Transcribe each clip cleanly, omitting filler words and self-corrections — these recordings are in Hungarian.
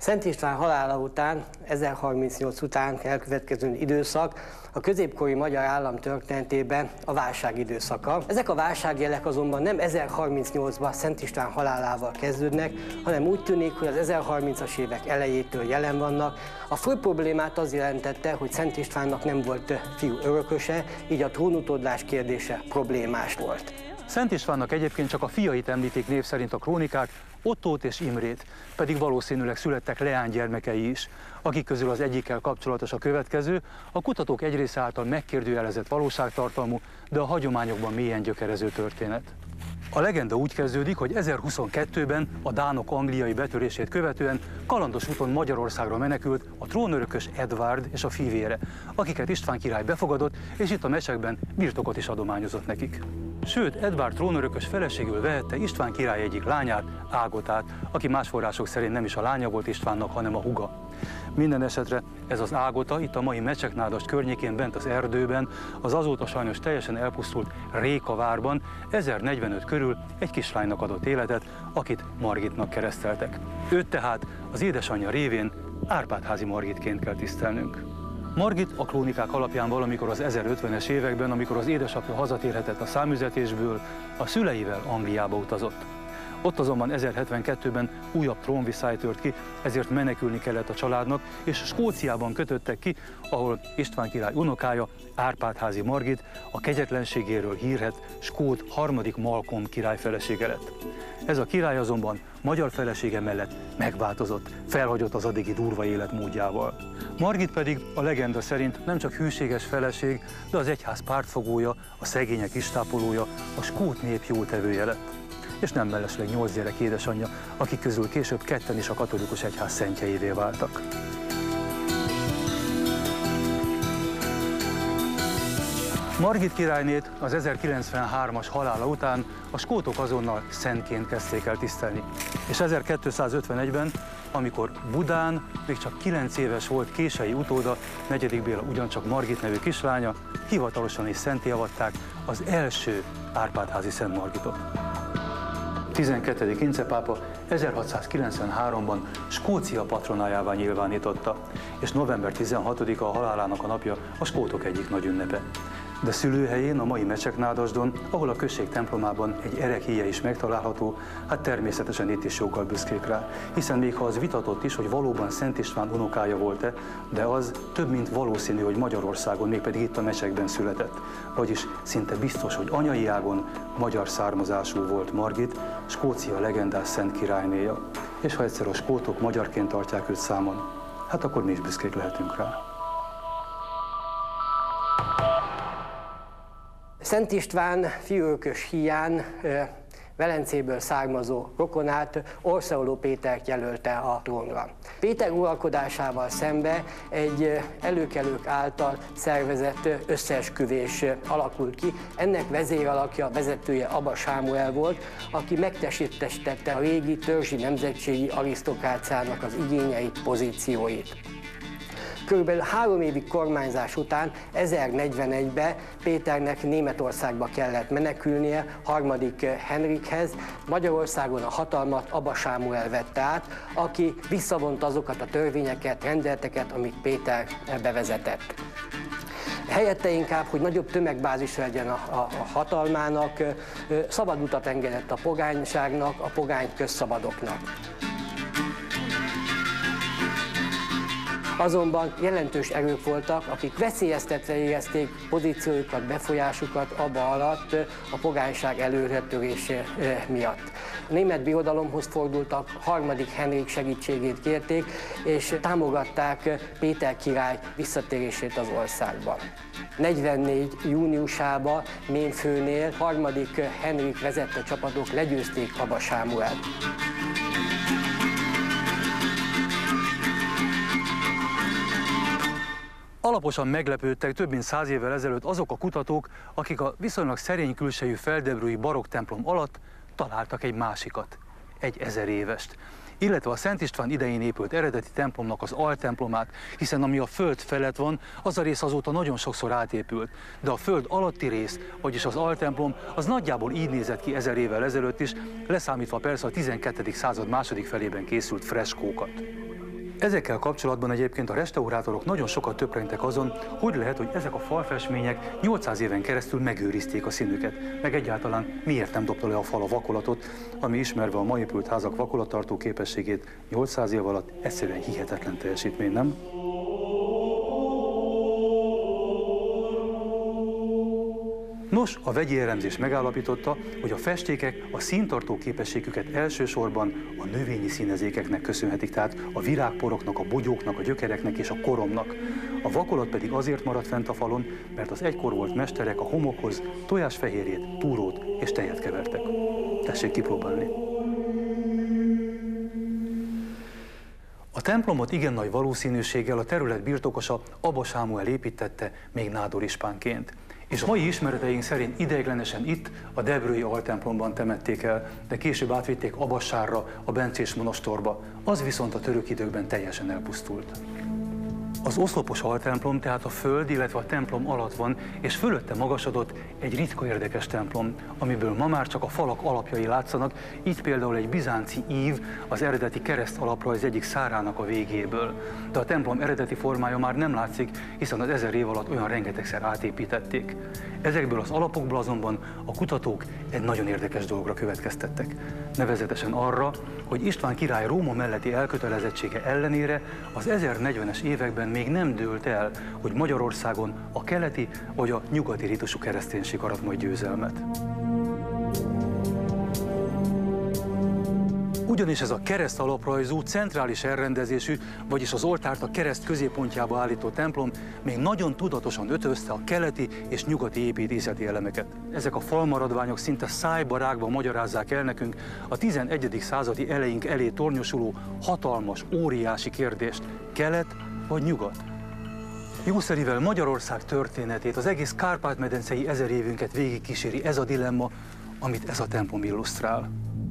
Szent István halála után, 1038 után elkövetkező időszak a középkori magyar állam történetében a válság időszaka. Ezek a válságjelek azonban nem 1038-ban Szent István halálával kezdődnek, hanem úgy tűnik, hogy az 1030-as évek elejétől jelen vannak. A fő problémát az jelentette, hogy Szent Istvánnak nem volt fiú örököse, így a trónutódlás kérdése problémás volt. Szent Istvánnak egyébként csak a fiait említik név szerint a krónikák, Ottót és Imrét, pedig valószínűleg születtek leánygyermekei is, akik közül az egyikkel kapcsolatos a következő, a kutatók egy része által megkérdőjelezett valóságtartalmú, de a hagyományokban mélyen gyökerező történet. A legenda úgy kezdődik, hogy 1022-ben a dánok angliai betörését követően kalandos úton Magyarországra menekült a trónörökös Edvárd és a fivére, akiket István király befogadott, és itt a mecsekben birtokot is adományozott nekik. Sőt, Edvárd trónörökös feleségül vehette István király egyik lányát, Ágotát, aki más források szerint nem is a lánya volt Istvánnak, hanem a húga. Minden esetre ez az Ágota itt a mai Mecseknádast környékén bent az erdőben, az azóta sajnos teljesen elpusztult Rékavárban 1045 körül egy kislánynak adott életet, akit Margitnak kereszteltek. Őt tehát az édesanyja révén Árpád-házi Margitként kell tisztelnünk. Margit a krónikák alapján valamikor az 1050-es években, amikor az édesapja hazatérhetett a számüzetésből, a szüleivel Angliába utazott. Ott azonban 1072-ben újabb trónviszály tört ki, ezért menekülni kellett a családnak, és Skóciában kötöttek ki, ahol István király unokája, Árpád-házi Margit a kegyetlenségéről hírhedt skót harmadik Malcolm király felesége lett. Ez a király azonban magyar felesége mellett megváltozott, felhagyott az addigi durva életmódjával. Margit pedig a legenda szerint nem csak hűséges feleség, de az egyház pártfogója, a szegények istápolója, a skót nép jótevője lett. És nem mellesleg 8 gyerek édesanyja, akik közül később ketten is a katolikus egyház szentjeivé váltak. Margit királynét az 1093-as halála után a skótok azonnal szentként kezdték el tisztelni. És 1251-ben, amikor Budán még csak 9 éves volt kései utóda, 4. Béla ugyancsak Margit nevű kislánya, hivatalosan is szentté avatták az első Árpád-házi Szent Margitot. 12. Ince pápa 1693-ban Skócia patronájává nyilvánította, és november 16-a a halálának a napja a skótok egyik nagy ünnepe. De szülőhelyén, a mai Mecseknádasdon, ahol a község templomában egy erekhíje is megtalálható, hát természetesen itt is joggal büszkék rá, hiszen még ha az vitatott is, hogy valóban Szent István unokája volt-e, de az több mint valószínű, hogy Magyarországon, mégpedig itt a Mecsekben született. Vagyis szinte biztos, hogy anyai ágon magyar származású volt Margit, Skócia legendás szent királynéja. És ha egyszer a skótok magyarként tartják őt számon, hát akkor mi is büszkék lehetünk rá. Szent István fiúörökös híján Velencéből származó rokonát, Orseoló Pétert jelölte a trónra. Péter uralkodásával szembe egy előkelők által szervezett összeesküvés alakult ki. Ennek vezéralakja, vezetője Aba Sámuel volt, aki megtestesítette a régi törzsi nemzetségi arisztokráciának az igényeit, pozícióit. Körülbelül 3 évi kormányzás után 1041-ben Péternek Németországba kellett menekülnie harmadik Henrikhez. Magyarországon a hatalmat Aba Sámuel vette át, aki visszavonta azokat a törvényeket, rendeleteket, amit Péter bevezetett. Helyette inkább, hogy nagyobb tömegbázis legyen a hatalmának, szabad utat engedett a pogányságnak, a pogány közszabadoknak. Azonban jelentős erők voltak, akik veszélyeztetve érezték pozíciójukat, befolyásukat Aba alatt a pogányság előretörése miatt. A német birodalomhoz fordultak, harmadik Henrik segítségét kérték, és támogatták Péter király visszatérését az országba. 44. júniusában Ménfőnél harmadik Henrik vezette csapatok legyőzték Aba Sámuelt. Alaposan meglepődtek több mint 100 évvel ezelőtt azok a kutatók, akik a viszonylag szerény külsejű feldebrői barokk templom alatt találtak egy másikat, egy 1000 évest. Illetve a Szent István idején épült eredeti templomnak az altemplomát, hiszen ami a föld felett van, az a rész azóta nagyon sokszor átépült. De a föld alatti rész, vagyis az altemplom, az nagyjából így nézett ki 1000 évvel ezelőtt is, leszámítva persze a 12. század második felében készült freskókat. Ezekkel kapcsolatban egyébként a restaurátorok nagyon sokat töprengtek azon, hogy lehet, hogy ezek a falfestmények 800 éven keresztül megőrizték a színüket, meg egyáltalán miért nem dobta le a fal a vakolatot, ami ismerve a ma épült házak vakolattartó képességét 800 év alatt egyszerűen hihetetlen teljesítmény, nem? Nos, a vegyi elemzés megállapította, hogy a festékek a színtartó képességüket elsősorban a növényi színezékeknek köszönhetik, tehát a virágporoknak, a bogyóknak, a gyökereknek és a koromnak. A vakolat pedig azért maradt fent a falon, mert az egykor volt mesterek a homokhoz tojásfehérjét, túrót és tejet kevertek. Tessék kipróbálni! A templomot igen nagy valószínűséggel a terület birtokosa Aba Sámuel építtette még nádor ispánként. És a mai ismereteink szerint ideiglenesen itt, a Debrői altemplomban temették el, de később átvitték Abassárra, a bencés monostorba, az viszont a török időkben teljesen elpusztult. Az oszlopos altemplom tehát a föld, illetve a templom alatt van, és fölötte magasodott egy ritka érdekes templom, amiből ma már csak a falak alapjai látszanak, így például egy bizánci ív, az eredeti kereszt alaprajz egyik szárának a végéből. De a templom eredeti formája már nem látszik, hiszen az 1000 év alatt olyan rengetegszer átépítették. Ezekből az alapokból azonban a kutatók egy nagyon érdekes dologra következtettek. Nevezetesen arra, hogy István király Róma melletti elkötelezettsége ellenére az 1040-es években még nem dőlt el, hogy Magyarországon a keleti vagy a nyugati ritusú kereszténység arat majd győzelmet. Ugyanis ez a kereszt alaprajzú, centrális elrendezésű, vagyis az oltárt a kereszt középpontjába állító templom még nagyon tudatosan ötvözte a keleti és nyugati építészeti elemeket. Ezek a falmaradványok szinte szájba rágva magyarázzák el nekünk a 11. századi eleink elé tornyosuló hatalmas, óriási kérdést: kelet vagy nyugat? Jószerivel Magyarország történetét, az egész Kárpát-medencei 1000 évünket végigkíséri ez a dilemma, amit ez a templom illusztrál.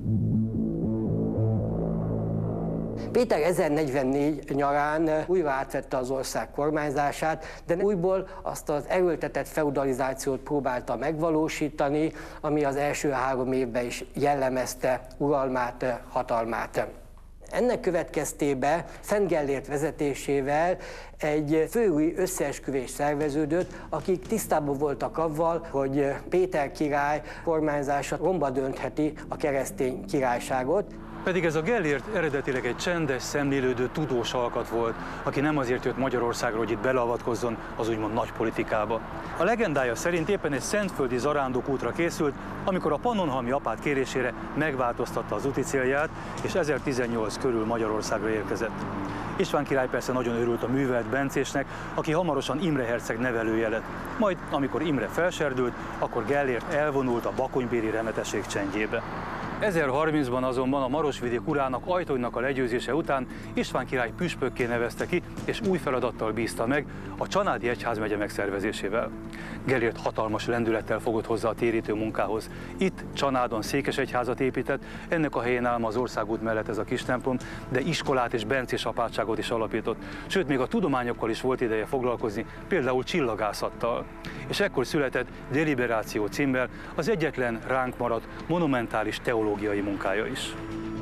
Péter 1044 nyarán újra átvette az ország kormányzását, de újból azt az erőltetett feudalizációt próbálta megvalósítani, ami az első 3 évben is jellemezte uralmát, hatalmát. Ennek következtében Szent Gellért vezetésével egy főúj összeesküvés szerveződött, akik tisztában voltak avval, hogy Péter király kormányzása romba döntheti a keresztény királyságot. Pedig ez a Gellért eredetileg egy csendes, szemlélődő, tudós alkat volt, aki nem azért jött Magyarországra, hogy itt beleavatkozzon az úgymond nagy politikába. A legendája szerint éppen egy szentföldi zarándokútra készült, amikor a pannonhalmi apát kérésére megváltoztatta az úti célját, és 1018 körül Magyarországra érkezett. István király persze nagyon örült a művelt bencésnek, aki hamarosan Imre herceg nevelője lett. Majd, amikor Imre felserdült, akkor Gellért elvonult a bakonybéli remetesség csendjébe. 1030-ban azonban a Marosvidék urának, Ajtonynak a legyőzése után István király püspökké nevezte ki, és új feladattal bízta meg, a Csanádi egyházmegye megszervezésével. Gellért hatalmas lendülettel fogott hozzá a térítő munkához. Itt Csanádon székesegyházat épített, ennek a helyén áll az országút mellett ez a kis templom, de iskolát és bencés apátságot is alapított. Sőt, még a tudományokkal is volt ideje foglalkozni, például csillagászattal. És ekkor született Deliberáció címmel az egyetlen ránk maradt monumentális teológiai munkája is.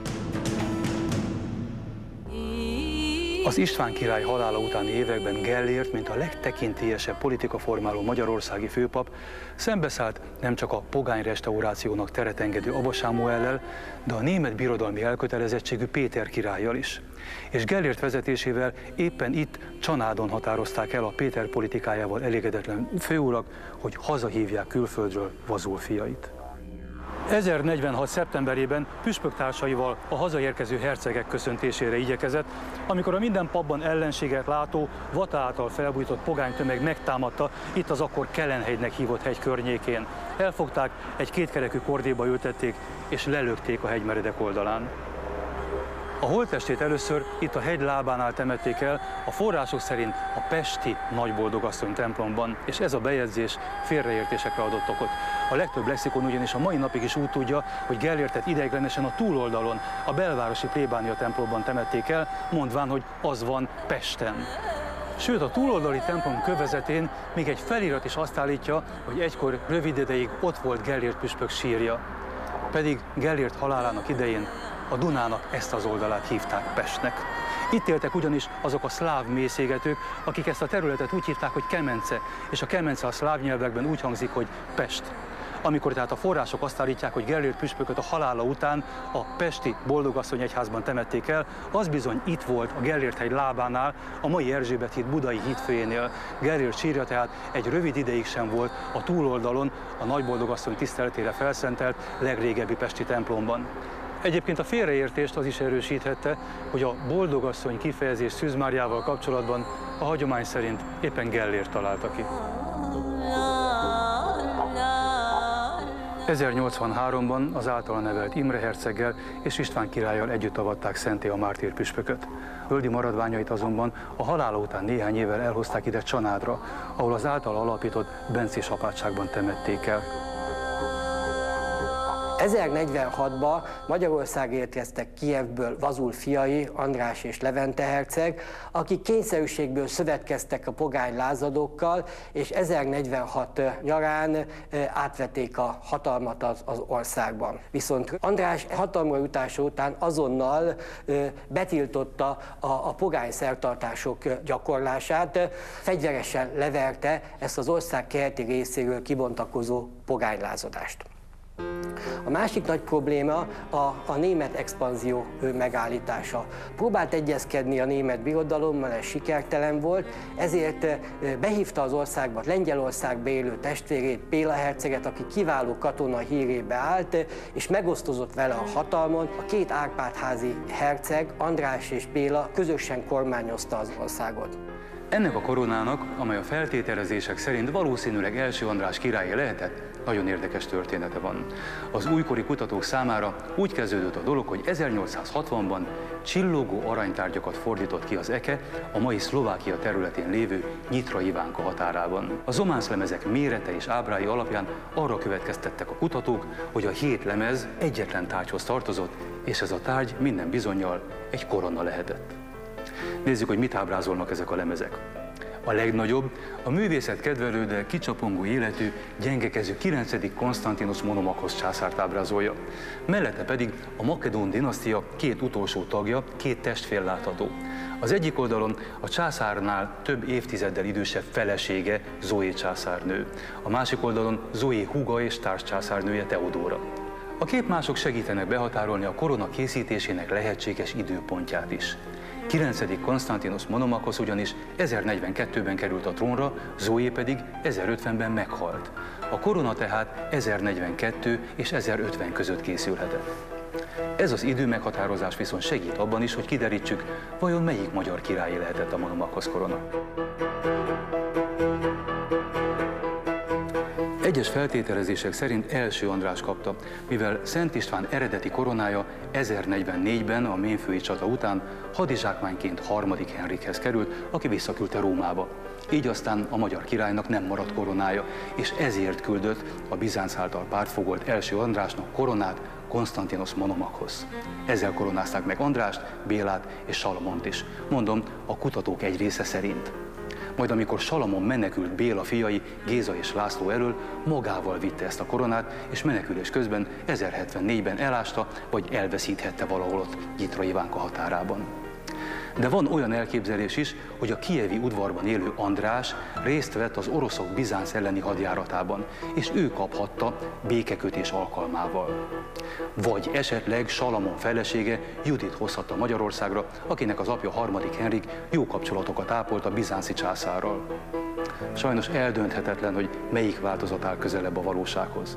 Az István király halála utáni években Gellért, mint a legtekintélyesebb politikaformáló magyarországi főpap, szembeszállt nem csak a pogány restaurációnak teret engedő Aba Sámuellel, de a német birodalmi elkötelezettségű Péter királlyal is. És Gellért vezetésével éppen itt, Csanádon határozták el a Péter politikájával elégedetlen főurak, hogy hazahívják külföldről vazul fiait. 1046. szeptemberében püspöktársaival a hazaérkező hercegek köszöntésére igyekezett, amikor a minden papban ellenséget látó, vata által felbújtott pogánytömeg megtámadta itt az akkor Kellenhegynek hívott hegy környékén. Elfogták, egy kétkerekű kordéba ültették, és lelökték a hegymeredek oldalán. A holttestét először itt a hegy lábánál temették el, a források szerint a pesti Nagyboldogasszony templomban, és ez a bejegyzés félreértésekre adott okot. A legtöbb lexikon ugyanis a mai napig is úgy tudja, hogy Gellértet ideiglenesen a túloldalon, a belvárosi plébánia templomban temették el, mondván, hogy az van Pesten. Sőt, a túloldali templom kövezetén még egy felirat is azt állítja, hogy egykor rövid ideig ott volt Gellért püspök sírja. Pedig Gellért halálának idején a Dunának ezt az oldalát hívták Pestnek. Itt éltek ugyanis azok a szláv mészégetők, akik ezt a területet úgy hívták, hogy Kemence, és a Kemence a szláv nyelvekben úgy hangzik, hogy Pest. Amikor tehát a források azt állítják, hogy Gellért püspököt a halála után a pesti Boldogasszony egyházban temették el, az bizony itt volt a Gellért-hegy lábánál, a mai Erzsébet híd budai hídfőjénél. Gellért sírja tehát egy rövid ideig sem volt a túloldalon, a Nagyboldogasszony tiszteletére felszentelt legrégebbi pesti templomban. Egyébként a félreértést az is erősíthette, hogy a Boldogasszony kifejezés Szűz Máriával kapcsolatban a hagyomány szerint éppen Gellért találta ki. 1083-ban az általa nevelt Imre herceggel és István királlyal együtt avatták szentté a mártír püspököt. Földi maradványait azonban a halála után néhány évvel elhozták ide Csanádra, ahol az általa alapított bencés apátságban temették el. 1046-ban Magyarországra érkeztek Kijevből Vazul fiai, András és Levente herceg, akik kényszerűségből szövetkeztek a pogány lázadókkal, és 1046 nyarán átvették a hatalmat az országban. Viszont András hatalomra jutása után azonnal betiltotta a pogány szertartások gyakorlását, fegyveresen leverte ezt az ország keleti részéről kibontakozó pogánylázadást. A másik nagy probléma a német expanzió megállítása. Próbált egyezkedni a német birodalommal, ez sikertelen volt, ezért behívta az országba Lengyelországba élő testvérét, Béla herceget, aki kiváló katona hírébe állt, és megosztozott vele a hatalmon. A két Árpád-házi herceg, András és Béla közösen kormányozta az országot. Ennek a koronának, amely a feltételezések szerint valószínűleg első András királlyé lehetett, nagyon érdekes története van. Az újkori kutatók számára úgy kezdődött a dolog, hogy 1860-ban csillogó aranytárgyakat fordított ki az eke a mai Szlovákia területén lévő Nyitra Ivánka határában. A zománszlemezek mérete és ábrái alapján arra következtettek a kutatók, hogy a 7 lemez egyetlen tárgyhoz tartozott, és ez a tárgy minden bizonnyal egy korona lehetett. Nézzük, hogy mit ábrázolnak ezek a lemezek. A legnagyobb, a művészet kedvelő, de kicsapongó életű, gyengekező 9. Konstantinos Monomakos császárt ábrázolja. Mellette pedig a Makedón dinasztia 2 utolsó tagja, 2 testfél látható. Az egyik oldalon a császárnál több évtizeddel idősebb felesége, Zoé császárnő. A másik oldalon Zoé húga és társcsászárnője, Teodóra. A képmások segítenek behatárolni a korona készítésének lehetséges időpontját is. 9. Konstantinos Monomakos ugyanis 1042-ben került a trónra, Zoé pedig 1050-ben meghalt. A korona tehát 1042 és 1050 között készülhetett. Ez az időmeghatározás viszont segít abban is, hogy kiderítsük, vajon melyik magyar királyi lehetett a Monomakos korona. Egyes feltételezések szerint első András kapta, mivel Szent István eredeti koronája 1044-ben a ménfői csata után hadizsákmányként 3. Henrikhez került, aki visszaküldte Rómába. Így aztán a magyar királynak nem maradt koronája, és ezért küldött a Bizánc által pártfogolt első Andrásnak koronát, Konstantinos Monomakhoz. Ezzel koronázták meg Andrást, Bélát és Salamont is, mondom, a kutatók egy része szerint. Majd amikor Salamon menekült Béla fiai, Géza és László elől, magával vitte ezt a koronát, és menekülés közben 1074-ben elásta, vagy elveszíthette valahol ott Nyitra Ivánka határában. De van olyan elképzelés is, hogy a kijevi udvarban élő András részt vett az oroszok Bizánc elleni hadjáratában, és ő kaphatta békekötés alkalmával. Vagy esetleg Salamon felesége Judit hozhatta Magyarországra, akinek az apja 3. Henrik jó kapcsolatokat ápolt a bizánci császárral. Sajnos eldönthetetlen, hogy melyik változat áll közelebb a valósághoz.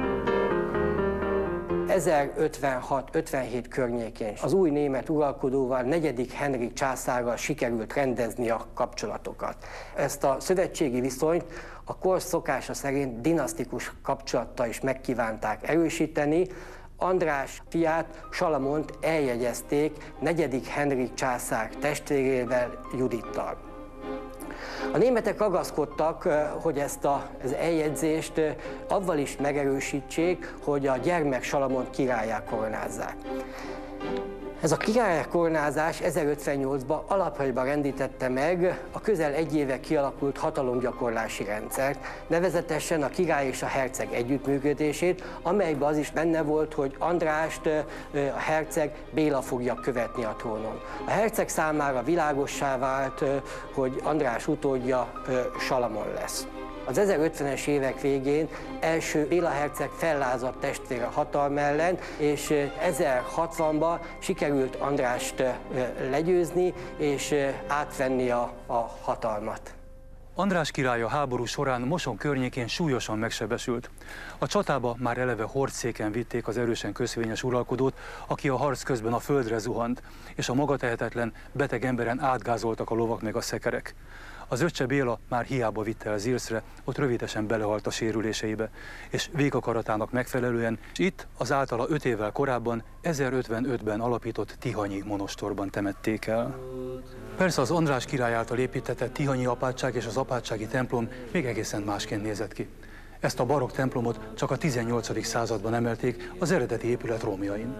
1056-57 környékén az új német uralkodóval, 4. Henrik császárral sikerült rendezni a kapcsolatokat. Ezt a szövetségi viszonyt a kor szokása szerint dinasztikus kapcsolattal is megkívánták erősíteni. András fiát, Salamont eljegyezték 4. Henrik császár testvérével, Judittal. A németek ragaszkodtak, hogy ezt az eljegyzést avval is megerősítsék, hogy a gyermek Salamont királlyá koronázzák. Ez a király koronázás 1058-ban alapjaiban rendítette meg a közel egy éve kialakult hatalomgyakorlási rendszert, nevezetesen a király és a herceg együttműködését, amelyben az is benne volt, hogy Andrást a herceg Béla fogja követni a trónon. A herceg számára világossá vált, hogy András utódja Salamon lesz. Az 1050-es évek végén első Béla herceg fellázadt testvére hatalma ellen, és 1060-ban sikerült Andrást legyőzni és átvenni a hatalmat. András király a háború során Moson környékén súlyosan megsebesült. A csatába már eleve hordszéken vitték az erősen köszvényes uralkodót, aki a harc közben a földre zuhant, és a magatehetetlen, beteg emberen átgázoltak a lovak meg a szekerek. Az öccse Béla már hiába vitte el Zirszre, ott rövidesen belehalt a sérüléseibe, és végakaratának megfelelően itt az általa 5 évvel korábban, 1055-ben alapított tihanyi monostorban temették el. Persze az András király által építtetett tihanyi apátság és az apátsági templom még egészen másként nézett ki. Ezt a barokk templomot csak a 18. században emelték az eredeti épület romjain.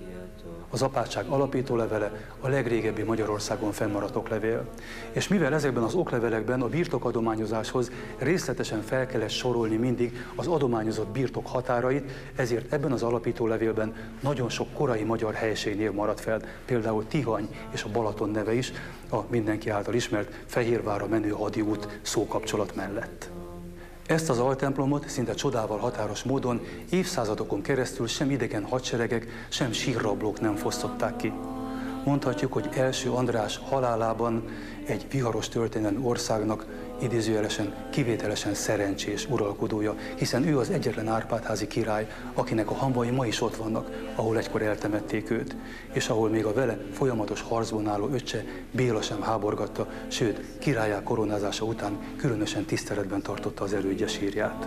Az apátság alapító levele a legrégebbi Magyarországon fennmaradt oklevél. És mivel ezekben az oklevelekben a birtokadományozáshoz részletesen fel kellett sorolni mindig az adományozott birtok határait, ezért ebben az alapító levélben nagyon sok korai magyar helységnév maradt fel, például Tihany és a Balaton neve is, a mindenki által ismert Fehérvárra menő hadiút szókapcsolat mellett. Ezt az altemplomot szinte csodával határos módon évszázadokon keresztül sem idegen hadseregek, sem sírrablók nem fosztották ki. Mondhatjuk, hogy első András halálában egy viharos történelmi országnak idézőjelesen, kivételesen szerencsés uralkodója, hiszen ő az egyetlen Árpád-házi király, akinek a hamvai ma is ott vannak, ahol egykor eltemették őt, és ahol még a vele folyamatos harcban álló öccse Béla sem háborgatta, sőt, királlyá koronázása után különösen tiszteletben tartotta az elődje sírját.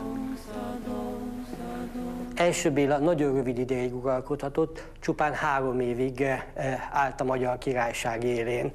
Első Béla nagyon rövid ideig uralkodhatott, csupán 3 évig állt a Magyar Királyság élén.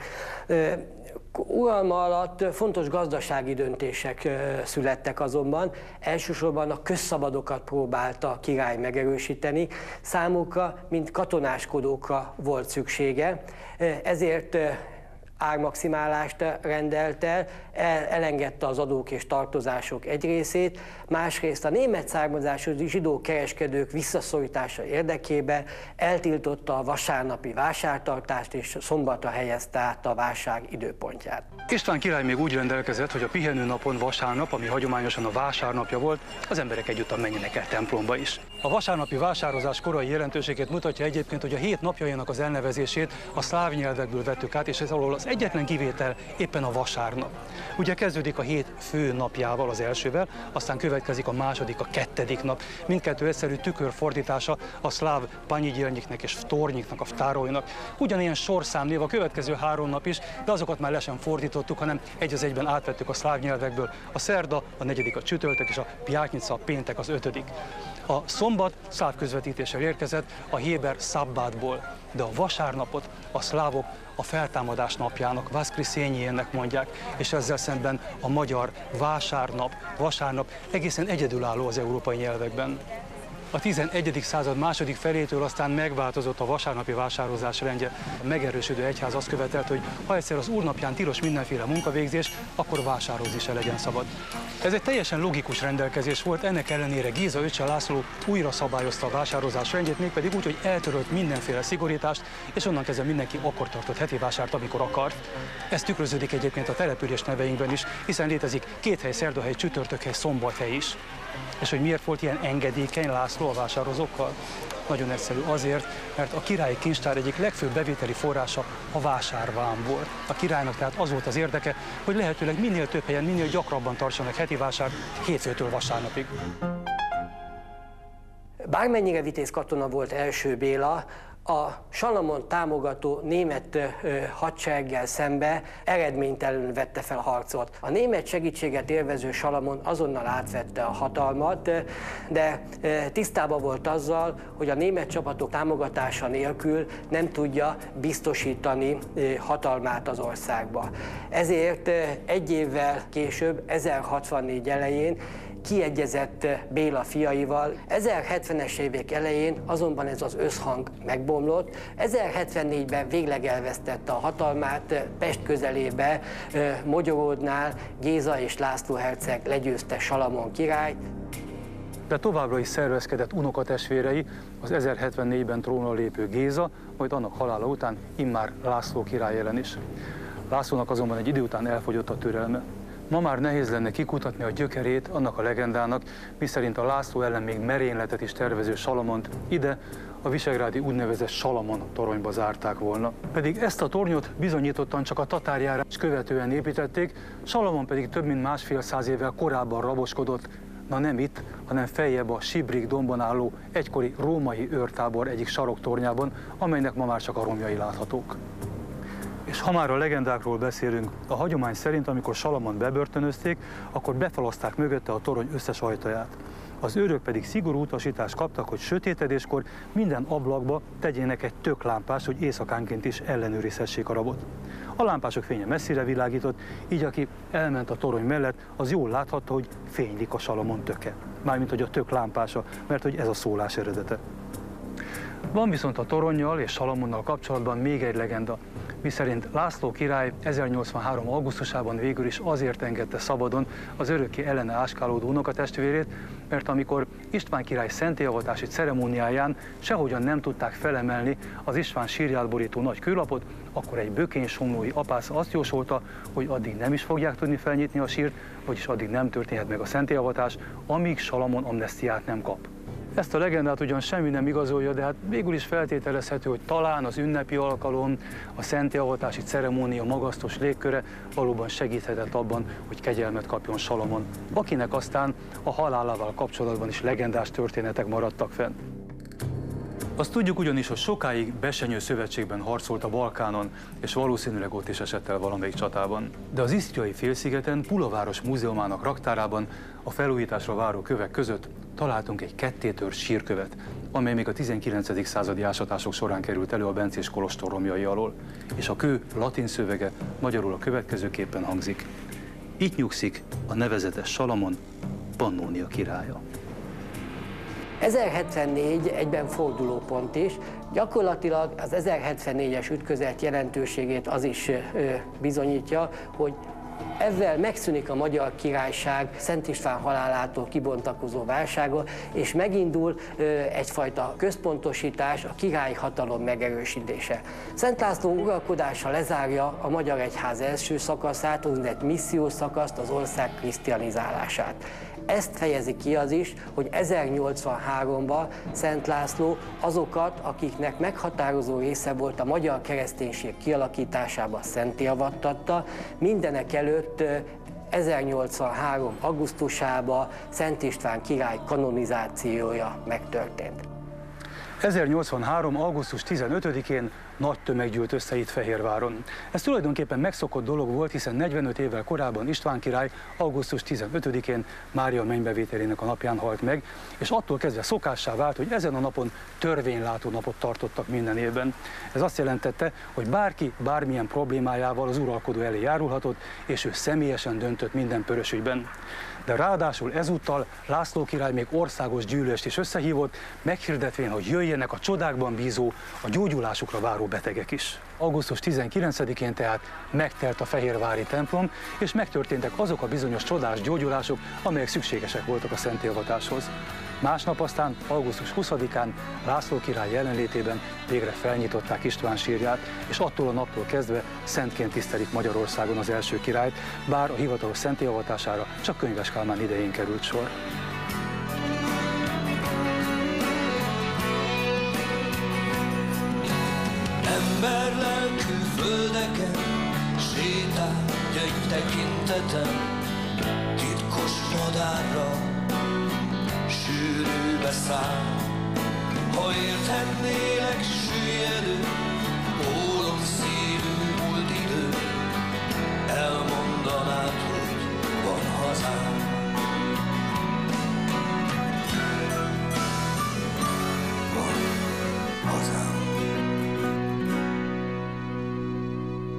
Uralma alatt fontos gazdasági döntések születtek azonban, elsősorban a közszabadokat próbálta a király megerősíteni, számukra, mint katonáskodókra volt szüksége, ezért ármaximálást rendelt el, elengedte az adók és tartozások egy részét, másrészt a német származású zsidó kereskedők visszaszorítása érdekében eltiltotta a vasárnapi vásártartást és szombatra helyezte át a vásár időpontját. István király még úgy rendelkezett, hogy a pihenőnapon vasárnap, ami hagyományosan a vásárnapja volt, az emberek egyúttal menjenek el templomba is. A vasárnapi vásározás korai jelentőségét mutatja egyébként, hogy a 7 napjainak az elnevezését a szláv nyelvekből vettük át, és ez alól az egyetlen kivétel éppen a vasárnap. Ugye kezdődik a 7 fő napjával, az elsővel, aztán következik a második, a 2. nap. Mindkettő egyszerű tükörfordítása a szláv Panyigyelnyiknek és Vtornyiknak, a Vtárolynak. Ugyanilyen sorszámnév a következő 3 nap is, de azokat már le sem fordítottuk, hanem egy az egyben átvettük a szláv nyelvekből. A szerda, a 4. a csütörtök és a pjátnyica, a péntek az 5. A szombat szláv közvetítéssel érkezett a héber szabbátból, de a vasárnapot a szlávok a feltámadás napjának, Vaszkriszényének mondják, és ezzel szemben a magyar vasárnap egészen egyedülálló az európai nyelvekben. A 11. század második felétől aztán megváltozott a vasárnapi vásározás rendje. A megerősödő egyház azt követelte, hogy ha egyszer az úrnapján tilos mindenféle munkavégzés, akkor vásározni se legyen szabad. Ez egy teljesen logikus rendelkezés volt, ennek ellenére Géza öccse László újra szabályozta a vásározás rendjét, mégpedig úgy, hogy eltörölt mindenféle szigorítást, és onnan kezdve mindenki akkor tartott heti vásárt, amikor akart. Ez tükröződik egyébként a település neveinkben is, hiszen létezik 2 hely, szerdahely, csütörtökhely, szombathely is. És hogy miért volt ilyen engedékeny László a vásározókkal? Nagyon egyszerű, azért, mert a királyi kincstár egyik legfőbb bevételi forrása a vásárvám volt. A királynak tehát az volt az érdeke, hogy lehetőleg minél több helyen, minél gyakrabban tartsanak heti vásárt hétfőtől vasárnapig. Bármennyire vitéz katona volt első Béla, a Salamon támogató német hadsereggel szembe eredménytelenül vette fel a harcot. A német segítséget élvező Salamon azonnal átvette a hatalmat, de tisztában volt azzal, hogy a német csapatok támogatása nélkül nem tudja biztosítani hatalmát az országba. Ezért egy évvel később, 1064 elején kiegyezett Béla fiaival. 1070-es évek elején azonban ez az összhang megbomlott. 1074-ben végleg elvesztette a hatalmát, Pest közelébe, Mogyoródnál Géza és László herceg legyőzte Salamon királyt. De továbbra is szervezkedett unokatestvérei, az 1074-ben trónra lépő Géza, majd annak halála után immár László király ellen is. Lászlónak azonban egy idő után elfogyott a türelme. Ma már nehéz lenne kikutatni a gyökerét annak a legendának, miszerint a László ellen még merényletet is tervező Salamont ide, a visegrádi úgynevezett Salamon toronyba zárták volna. Pedig ezt a tornyot bizonyítottan csak a tatárjárás követően építették, Salamon pedig több mint 1,5 évvel korábban raboskodott, na nem itt, hanem feljebb a Sibrik dombon álló egykori római őrtábor egyik saroktornyában, amelynek ma már csak a romjai láthatók. És ha már a legendákról beszélünk, a hagyomány szerint, amikor Salamont bebörtönözték, akkor befalazták mögötte a torony összes ajtaját. Az őrök pedig szigorú utasítást kaptak, hogy sötétedéskor minden ablakba tegyének egy töklámpás, hogy éjszakánként is ellenőrizhessék a rabot. A lámpások fénye messzire világított, így aki elment a torony mellett, az jól láthatta, hogy fénylik a Salamon töke. Mármint, hogy a tök lámpása, mert hogy ez a szólás eredete. Van viszont a toronnyal és Salamonnal kapcsolatban még egy legenda, miszerint László király 1083. augusztusában végül is azért engedte szabadon az örökké ellene áskálódó unokatestvérét, mert amikor István király szentélyavatási ceremóniáján sehogyan nem tudták felemelni az István sírját borító nagy kőlapot, akkor egy bökény-somlói apász azt jósolta, hogy addig nem is fogják tudni felnyitni a sírt, vagyis addig nem történhet meg a szentélyavatás, amíg Salamon amnesztiát nem kap. Ezt a legendát ugyan semmi nem igazolja, de hát végül is feltételezhető, hogy talán az ünnepi alkalom, a szentélyavatási ceremónia magasztos légköre valóban segíthetett abban, hogy kegyelmet kapjon Salamon, akinek aztán a halálával kapcsolatban is legendás történetek maradtak fenn. Azt tudjuk ugyanis, hogy sokáig Besenyő szövetségben harcolt a Balkánon, és valószínűleg ott is esett el valamelyik csatában. De az Isztriai félszigeten, Pulaváros múzeumának raktárában a felújításra váró kövek között találtunk egy kettétört sírkövet, amely még a 19. századi ásatások során került elő a bencés kolostor romjai alól, és a kő latin szövege magyarul a következőképpen hangzik. Itt nyugszik a nevezetes Salamon, Pannónia királya. 1074 egyben fordulópont is, gyakorlatilag az 1074-es ütközet jelentőségét az is bizonyítja, hogy ezzel megszűnik a Magyar Királyság Szent István halálától kibontakozó válsága, és megindul egyfajta központosítás, a királyi hatalom megerősítése. Szent László uralkodása lezárja a Magyar Egyház első szakaszát, úgynevezett missziós szakaszt, az ország krisztianizálását. Ezt fejezi ki az is, hogy 1083-ban Szent László azokat, akiknek meghatározó része volt a magyar kereszténység kialakításában, szentélyeavattatta, mindenek előtt 1083. augusztusában Szent István király kanonizációja megtörtént. 1083. augusztus 15-én nagy tömeg gyűlt össze itt Fehérváron. Ez tulajdonképpen megszokott dolog volt, hiszen 45 évvel korábban István király augusztus 15-én Mária mennybevételének a napján halt meg, és attól kezdve szokássá vált, hogy ezen a napon törvénylátó napot tartottak minden évben. Ez azt jelentette, hogy bárki bármilyen problémájával az uralkodó elé járulhatott, és ő személyesen döntött minden pörös ügyben. De ráadásul ezúttal László király még országos gyűlést is összehívott, meghirdetvén, hogy jöjjenek a csodákban bízó, a gyógyulásukra váró betegek is. Augusztus 19-én tehát megtelt a fehérvári templom, és megtörténtek azok a bizonyos csodás gyógyulások, amelyek szükségesek voltak a szentélyavatáshoz. Másnap aztán, augusztus 20-án László király jelenlétében végre felnyitották István sírját, és attól a naptól kezdve szentként tisztelik Magyarországon az első királyt, bár a hivatalos szentélyeavatására csak Könyves Kálmán idején került sor. Emberlelkű földeken sétálj egy tekintetem, titkos madárra sűrűbe száll. Ha érthetnélek süllyedő